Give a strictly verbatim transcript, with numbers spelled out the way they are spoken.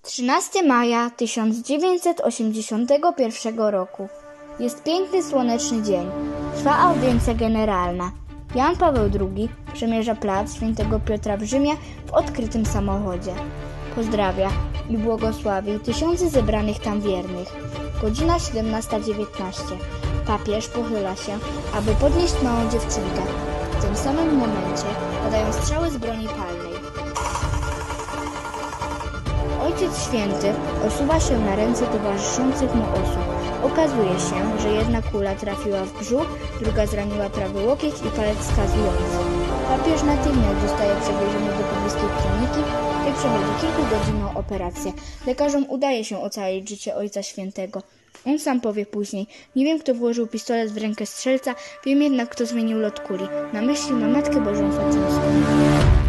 trzynastego maja tysiąc dziewięćset osiemdziesiątego pierwszego roku. Jest piękny, słoneczny dzień. Trwa audiencja generalna. Jan Paweł drugi przemierza plac Świętego Piotra w Rzymie w odkrytym samochodzie. Pozdrawia i błogosławi tysiące zebranych tam wiernych. Godzina siedemnasta dziewiętnaście. Papież pochyla się, aby podnieść małą dziewczynkę. W tym samym momencie padają strzały z broni palnej. Ojciec Święty osuwa się na ręce towarzyszących mu osób. Okazuje się, że jedna kula trafiła w brzuch, druga zraniła prawy łokieć i palec wskazujący. Papież natychmiast zostaje przewieziony do pobliskiej kliniki i przechodzi kilkugodzinną operację. Lekarzom udaje się ocalić życie Ojca Świętego. On sam powie później: nie wiem, kto włożył pistolet w rękę strzelca, wiem jednak, kto zmienił lot kuli. Na myśli ma Matkę Bożą Fatimską.